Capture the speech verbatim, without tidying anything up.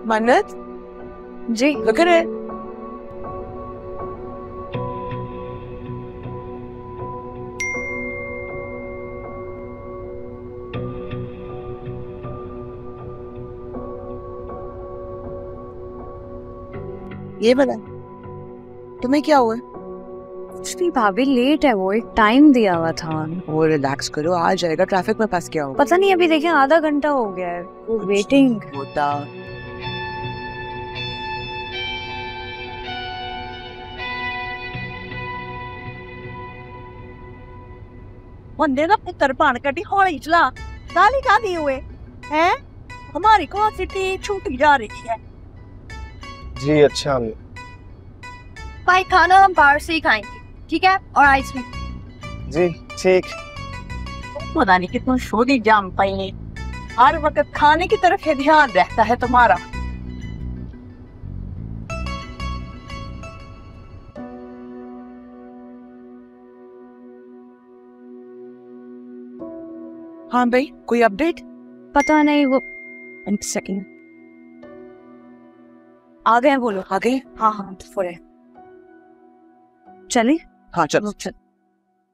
मन्नत जी look at it. ये बता तुम्हें क्या हुआ? कुछ नहीं भाभी, लेट है वो, एक टाइम दिया हुआ था। वो रिलैक्स करो, आ जाएगा। ट्रैफिक में फंस गया हो। पता नहीं, अभी देखिए आधा घंटा हो गया है वो वेटिंग होता। बंदे का पुत्र पान कटी हौली चला, गाली का दी हुए हैं? हमारी कौन सी टी छूटी जा रही है? जी अच्छा। भाई खाना हम बाहर से ही खाएंगे, ठीक है? और आइसक्रीम। जी ठीक। पता नहीं कितना शोधी जाम पाई, हर वक्त खाने की तरफ ही ध्यान रहता है तुम्हारा। हाँ भाई, कोई अपडेट? पता नहीं वो एक सेकंड आ गए हैं, बोलो। आ गए? हाँ हाँ थोड़े चले। हाँ चलो। चल